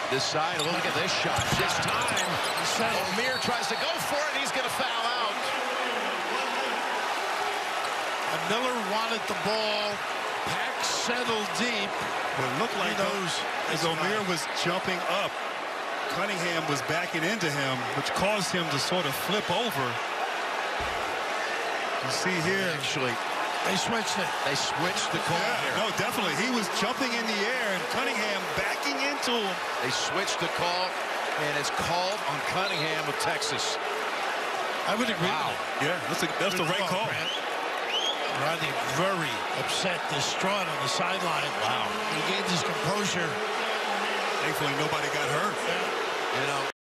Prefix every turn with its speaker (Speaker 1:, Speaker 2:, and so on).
Speaker 1: This side, look at this shot. This time, O'Meara tries to go for it. He's going to foul out.
Speaker 2: And Miller wanted the ball. Pack settled deep.
Speaker 3: Well, it looked like as O'Meara was jumping up, Cunningham was backing into him, which caused him to sort of flip over. You see here.
Speaker 2: Actually, they switched it.
Speaker 1: They switched the call here.
Speaker 3: No, definitely. He was jumping in the air, and Cunningham backing into him.
Speaker 1: They switched the call, and it's called on Cunningham of Texas.
Speaker 2: I would agree.
Speaker 1: Wow.
Speaker 3: Yeah, that's the right call.
Speaker 2: Rodney very upset, distraught on the sideline.
Speaker 1: Wow.
Speaker 2: He gained his composure.
Speaker 3: Thankfully, nobody got hurt.
Speaker 1: You know.